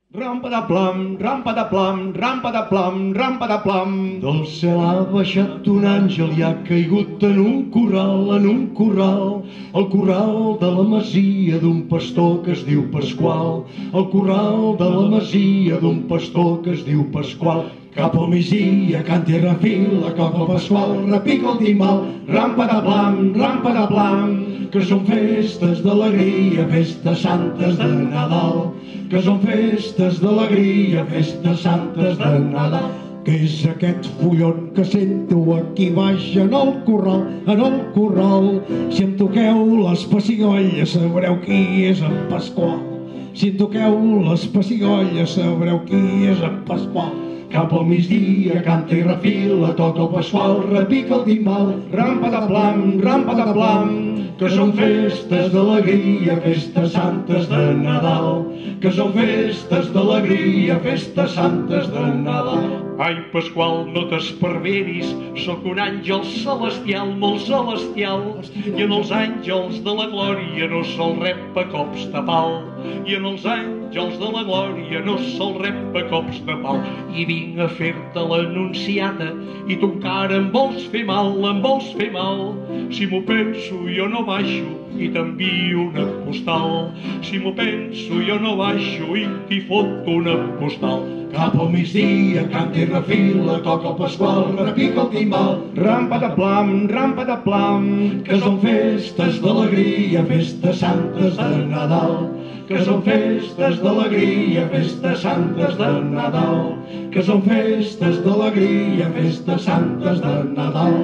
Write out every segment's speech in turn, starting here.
Rampa de plam, rampa de plam, rampa de plam, rampa de plam. Del cel ha baixat un àngel i ha caigut en un corral, el corral de la masia d'un pastor que es diu Pasqual, el corral de la masia d'un pastor que es diu Pasqual. Cap al migdia canta i refila, coca Pasqual, repica el timbal, rampa de plam, que són festes d'alegria, festes santes de Nadal, que són festes d'alegria, festes santes de Nadal. Què és aquest follon que sento aquí baix en el corral, en el corral? Si em toqueu les pessigolles sabreu qui és en Pasqual. Si em toqueu les pessigolles sabreu qui és en Pasqual. Cap al migdia canta i refila, toca el Pasqual, repica el timbal, rampa de plam, que són festes d'alegria, festes santes de Nadal, que són festes d'alegria, festes santes de Nadal. Ai, Pasqual, no t'esparveris, sóc un àngel celestial, molt celestial, i en els àngels de la glòria no sol rep a cops de pal, i en els àngels de la glòria no sol rep a cops de pal, i vinc a fer-te l'anunciata, i tu encara em vols fer mal, si m'ho penso jo no baixo i t'envio una postal, si m'ho penso jo no baixo i t'hi foto una postal. Cap al migdia canta i refila, toca el Pasqual, repica el timbal, rampa de plam, que són festes d'alegria, festes santes de Nadal, que són festes d'alegria, festes santes de Nadal, que són festes d'alegria, festes santes de Nadal.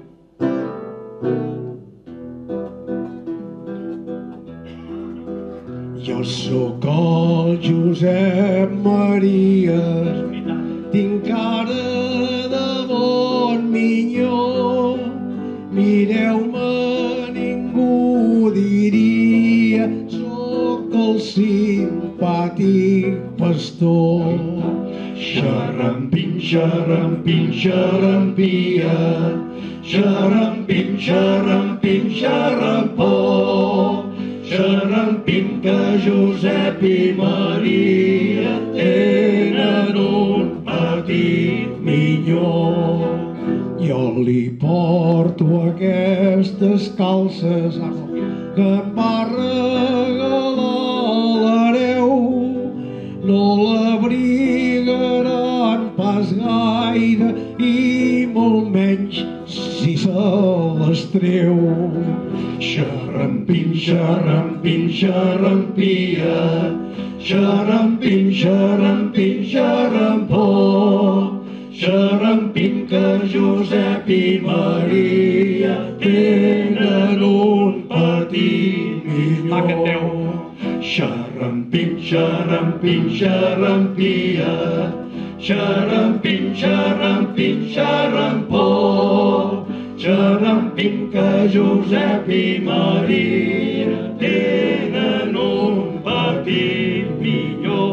Jo sóc el Josep Maria, tinc cara de bon minyó, mireu-me, ningú diria, sóc el simpàtic pastor. Xarampim, xarampim, xarampia, xarampim, xarampim, xarampó, xarampim que Josep i Maria tenen un petit minyó. Jo li porto aquestes calces que em va regalar l'hereu, no l'abrigaran pas gaire i molt menys si se les treu. Xarampim, xarampim, xarampia, xarampim, xarampim, xarampó, xarampim que Josep i Maria tenen un petit minyó. Va, canteu. Xarampim, xarampim, xarampia, xarampim, xarampim, xarampó, xarampim que Josep i Maria tenen un petit minyó.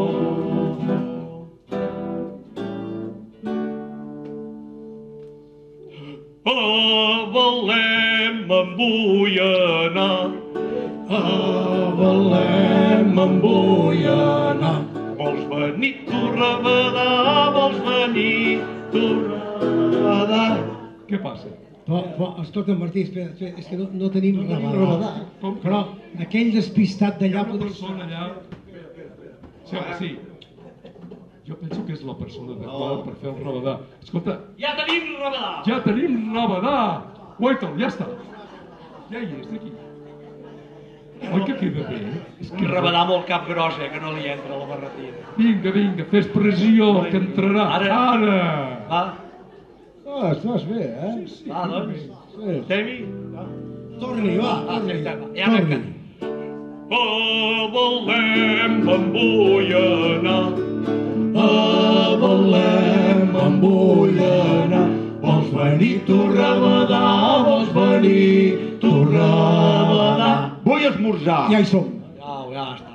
A Belém em vull anar, a Belém em vull anar. Vols venir tu, Rabadà, vols venir tu, Rabadà. Què passa? Escolta, Martí, espera, és que no tenim rabadà. Però aquell despistat d'allà... Hi ha una persona allà... Sí. Jo penso que és la persona adequada per fer el rabadà. Escolta... Ja tenim Rabadà! Ja tenim rabadà! Guaita'l, ja està. Ja hi és, aquí. Oi que queda bé? Un Rabadà molt capgrossa, que no li entra la barretina. Vinga, fes pressió, que entrarà. Ara! Va. Estàs bé, eh? Sí. Va, doncs. Estem-hi? Torni, va. Ja arrenca. A Belém em vull anar, a Belém em vull anar. Vols venir tu, Rabadà, vols venir tu, Rabadà. Vull esmorzar. Ja hi som. Ja està.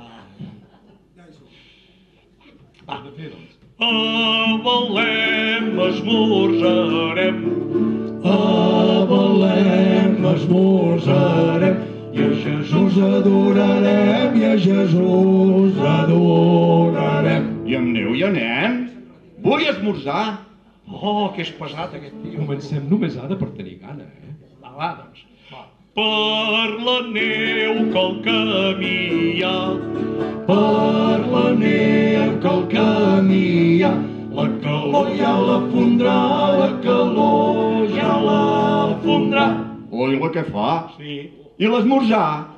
Va, de fer, doncs. A Belém esmorzarem, a Belém esmorzarem, i a Jesús adorarem, i a Jesús adorarem. I amb neu ja anem. Vull esmorzar. Oh, que és pesat aquest tio. Comencem només ara per tenir gana, eh? Va, doncs. Per la neu que al camí hi ha, Per la neu que al camí hi ha, la calor ja la fondrà, la calor ja la fondrà. Oi, la que fa. sí, I l'esmorzar.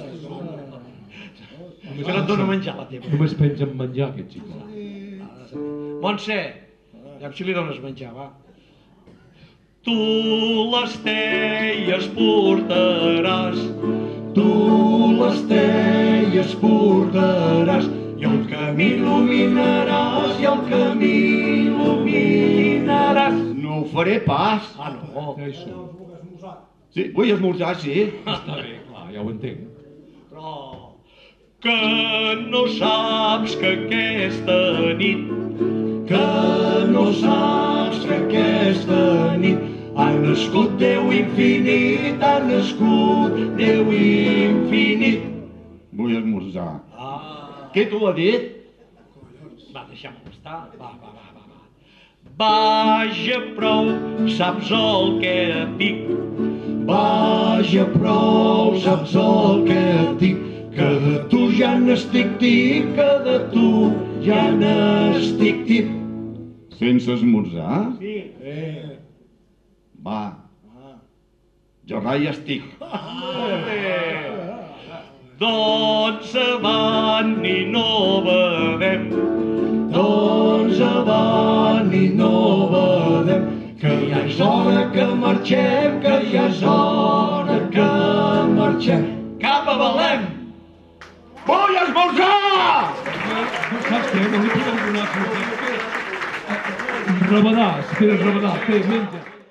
que no et dona menjar la teva. Només penja en menjar, aquest xico. Montse, ja si li dones menjar, va. Tu les teies portaràs, Tu les teies portaràs, i el camí il·luminaràs, i el camí il·luminaràs. No ho faré pas. Ah, no. Ja hi som. Sí, vull esmorzar, sí. Està bé, clar, ja ho entenc. Però que no saps que aquesta nit Que no saps que aquesta nit ha nascut Déu infinit, ha nascut Déu infinit. Vull esmorzar. Ah, Què t'ho ha dit? va, deixem-ho estar. Va. Vaja, prou, saps el que et dic. Vaja, prou, saps el que et dic, que de tu ja n'estic tip, que de tu ja n'estic tip. Sense esmorzar? Sí. Va. Jo rai estic. Doncs avant i no bevem. Doncs avant i no bevem, que ja és hora que marxem, que ja és hora que marxem. Cap a Belém! Vull esmorzar! Saps què? No li podem donar... Rabadà, si tens rabadà, té, menja.